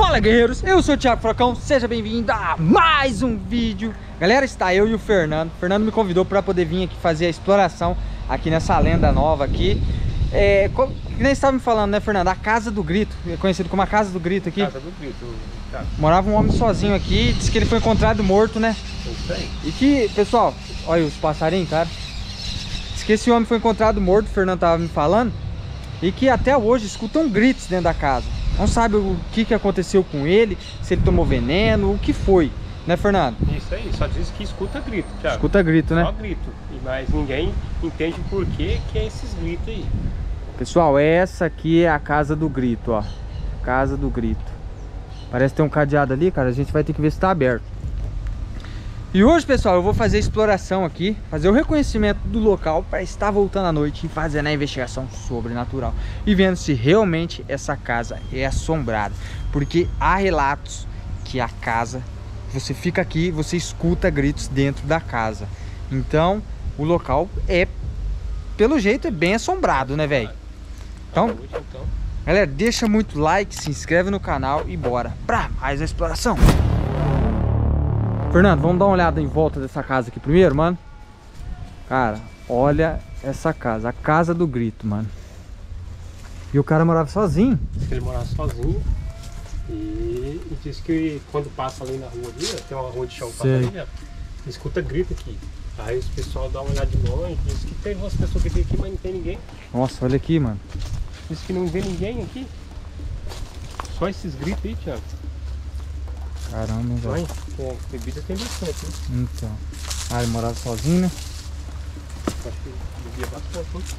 Fala, guerreiros, eu sou o Thiago Frocão, seja bem-vindo a mais um vídeo. Galera, está eu e o Fernando. O Fernando me convidou para poder vir aqui fazer a exploração aqui nessa lenda nova aqui. Que nem estava me falando, né, Fernando? A Casa do Grito, é conhecido como a Casa do Grito aqui. Casa do Grito, cara. Morava um homem sozinho aqui, disse que ele foi encontrado morto, né? Isso aí. E que, pessoal, olha os passarinhos, cara. Diz que esse homem foi encontrado morto, o Fernando tava me falando. E que até hoje escutam gritos dentro da casa. Não sabe o que aconteceu com ele, se ele tomou veneno, o que foi, né, Fernando? Isso aí, só diz que escuta grito, Thiago. Escuta grito, né? Só grito, mas ninguém entende o porquê que é esses gritos aí. Pessoal, essa aqui é a Casa do Grito, ó. Casa do Grito. Parece ter um cadeado ali, cara, a gente vai ter que ver se tá aberto. E hoje, pessoal, eu vou fazer a exploração aqui, fazer o reconhecimento do local para estar voltando à noite e fazendo a investigação sobrenatural e vendo se realmente essa casa é assombrada, porque há relatos que a casa, você fica aqui, você escuta gritos dentro da casa. Então, o local pelo jeito, é bem assombrado, né, velho? Então, galera, deixa muito like, se inscreve no canal e bora pra mais uma exploração. Fernando, vamos dar uma olhada em volta dessa casa aqui primeiro, mano. Cara, olha essa casa, a Casa do Grito, mano. E o cara morava sozinho. Diz que ele morava sozinho e diz que quando passa ali na rua ali, tem uma rua de chão pra ali, né? Escuta grito aqui. Aí os pessoal dá uma olhada de longe, diz que tem umas pessoas que vêm aqui, mas não tem ninguém. Nossa, olha aqui, mano. Diz que não vê ninguém aqui. Só esses gritos aí, Thiago. Caramba, velho. Olha, bebida tem bastante, né? Então. Ah, ele morava sozinho, né? Acho que bebia bastante, né?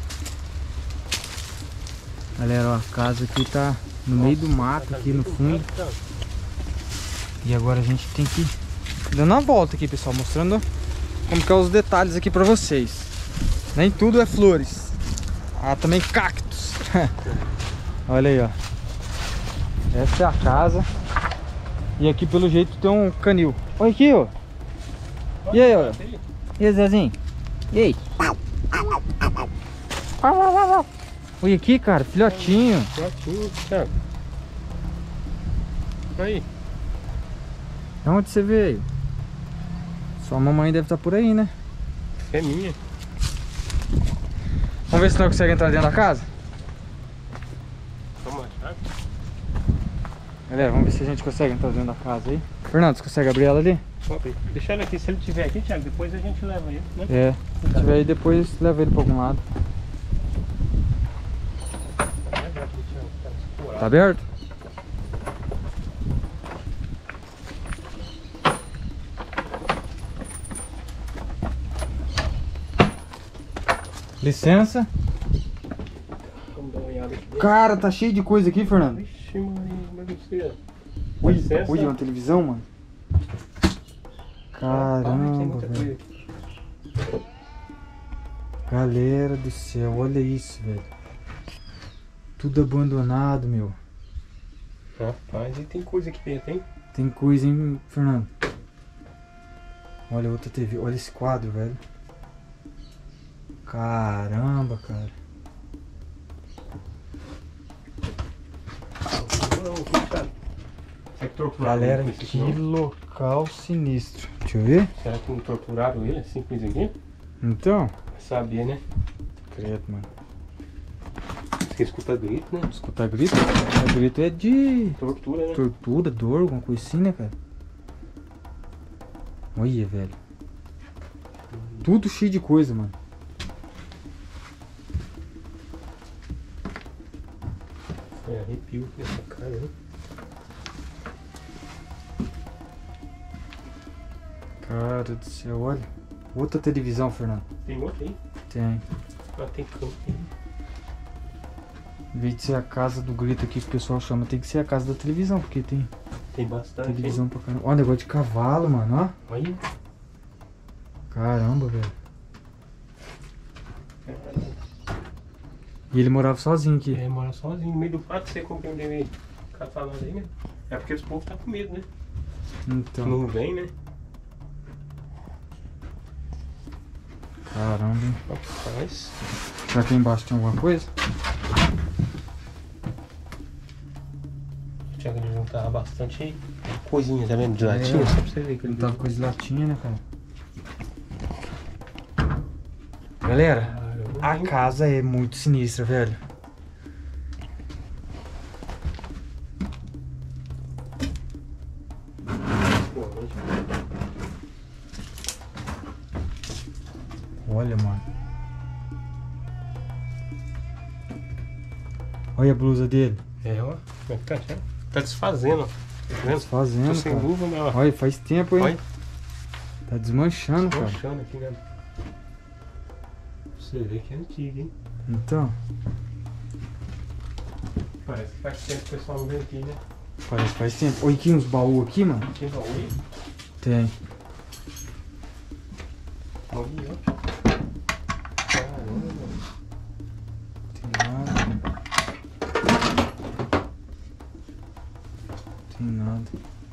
Galera, ó, a casa aqui tá no meio do mato, aqui no fundo. E agora a gente tem que ir dando uma volta aqui, pessoal, mostrando como que é os detalhes aqui pra vocês. Nem tudo é flores. Ah, também cactos. Olha aí, ó. Essa é a casa. E aqui pelo jeito tem um canil. Olha aqui, ó. E aí, ó. E aí, Zezinho? E aí? Olha aqui, cara, filhotinho. Filhotinho, Thiago. Aí. De onde você veio? Sua mamãe deve estar por aí, né? É minha. Vamos ver se nós conseguimos entrar dentro da casa? Vamos achar. Galera, vamos ver se a gente consegue entrar dentro da casa aí. Fernando, você consegue abrir ela ali? Deixa ele aqui, se ele estiver aqui, Thiago, depois a gente leva ele, né? É, se tiver aí depois leva ele pra algum lado. Tá aberto? Licença. Vamos dar uma olhada aqui. Cara, tá cheio de coisa aqui, Fernando. Vixe, mano, bagunceira. Ui, uma televisão, mano. Caramba, velho. Galera do céu, olha isso, velho. Tudo abandonado, meu. Rapaz, e tem coisa aqui dentro, hein? Tem coisa, hein, Fernando? Olha outra TV, olha esse quadro, velho. Caramba, cara. Galera, que local sinistro. Deixa eu ver. Será que não torturaram ele assim com isso aqui? Então. Vai saber, né? Credo, mano. Você escuta grito, né? Escutar grito? Escutar grito é de tortura, né? Tortura, dor, alguma coisa assim, né, cara? Olha, velho. Tudo cheio de coisa, mano. É, arrepio nessa cara, né? Cara do céu, olha. Outra televisão, Fernando. Tem outra aí? Tem. Ah, tem campo aí. Em vez de ser a Casa do Grito aqui que o pessoal chama, tem que ser a casa da televisão, porque tem Bastante televisão pra caramba. Ó, negócio de cavalo, mano, ó. Aí. Caramba, velho. E ele morava sozinho aqui. É, mora sozinho, no meio do prato, você como que não deve catar nada aí, né? É porque os povos tá com medo, né? Então. Não vem, né? Caramba, hein? Rapaz. Será que aí embaixo tem alguma coisa? Tiago, eles vão Então tá bastante coisinha, tá vendo? De latinha, só pra você ver que Não tava coisa de latinha, né, cara? Galera, a casa é muito sinistra, velho. Olha, mano. Olha a blusa dele. É, ó. Como é que tá? Tá desfazendo, ó. Tá vendo? Desfazendo, Tô sem cara. luva, mas ó. Olha, faz tempo, hein? Olha. Tá desmanchando, cara. Manchando aqui, né? Você vê que é antigo, hein? Então, Parece que faz tempo que o pessoal não vem aqui, né? parece que faz tempo. Olha aqui uns baús aqui, mano. Tem baú aí? Tem. Olha, ó. Caramba. Tem nada. Tem nada.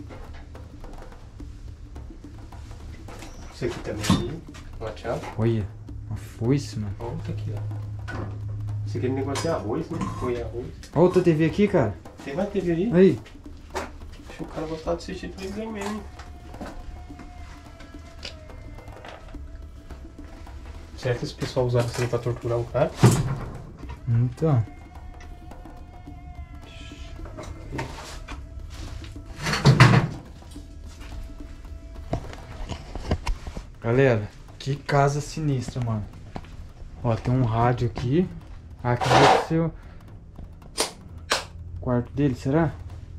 Isso aqui também aí. Uma chave. Olha, uma foice, mano. Olha aqui, ó. Isso aqui é negócio de arroz, né? Foi arroz. Olha outra TV aqui, cara. Tem mais TV aí? Aí. Acho que o cara gostava de assistir televisão mesmo, hein? Será que esse pessoal usava isso aí pra torturar um cara? Então. Galera, que casa sinistra, mano. Ó, tem um rádio aqui. Aqui deve ser o quarto dele, será?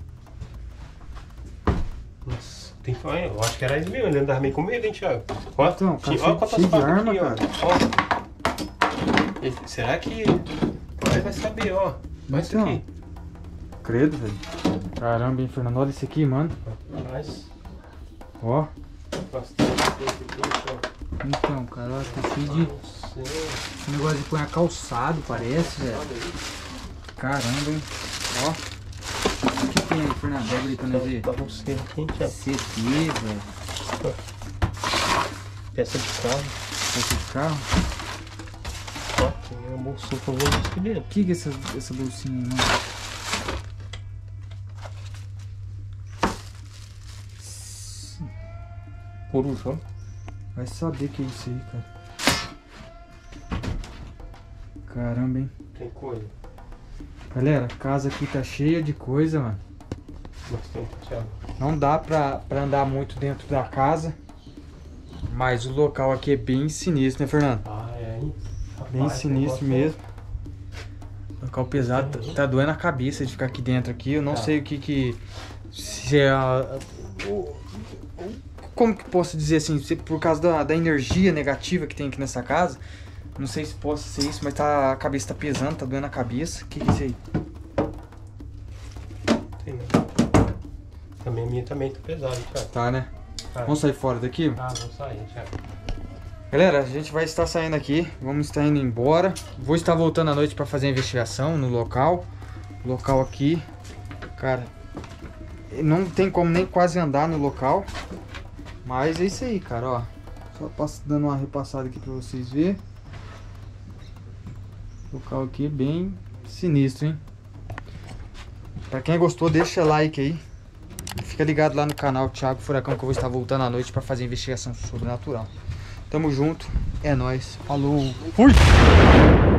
Nossa, tem que. Eu acho que era isso mesmo, ele andava meio com medo, hein, Thiago? Ó, Então, cara, olha quantas cheio de facas arma, aqui, ó. cara. Ó. Será que. Vai saber, ó. Olha isso Então. aqui. Credo, velho. Caramba, hein, Fernando? Olha isso aqui, mano. Mas. Ó. Bastante coisa aqui, ó. Então, cara, ó, tá cheio de... Nossa, Esse negócio de pôr calçado, parece, velho. Caramba, hein. Ó. O que tem aí, Fernando? Pega ali pra nós ver. Pra você aqui, hein, Thiago. CT, velho. Peça de carro. Peça de carro. Ó, tem uma bolsinha com alguns aqui dentro. O que é essa bolsinha aí, mano? Coruja, ó. Vai saber que é isso aí, cara. Caramba, hein. Tem coisa. Galera, a casa aqui tá cheia de coisa, mano. Bastante, Thiago. Não dá pra andar muito dentro da casa. Mas o local aqui é bem sinistro, né, Fernando? Ah, é, hein? Bem Rapaz, sinistro negócio- mesmo. Local pesado. Tá doendo a cabeça de ficar aqui dentro aqui. Eu não sei o que... Se é como que posso dizer assim? Se por causa da energia negativa que tem aqui nessa casa. Não sei se possa ser isso, mas a cabeça tá pesando, tá doendo a cabeça. O que é isso aí? Tem, né? Também a minha também tá pesada, hein, Thiago. Tá, né? Tá. Vamos sair fora daqui? Ah, vou sair, Thiago. Galera, a gente vai estar saindo aqui, vamos estar indo embora. Vou estar voltando à noite para fazer a investigação no local. O local aqui, cara, não tem como nem quase andar no local. Mas é isso aí, cara, ó. Só dando uma repassada aqui para vocês verem. O local aqui é bem sinistro, hein? Pra quem gostou, deixa like aí. Fica ligado lá no canal Thiago Furacão, que eu vou estar voltando à noite para fazer investigação sobrenatural. Tamo junto, é nóis, falou, fui!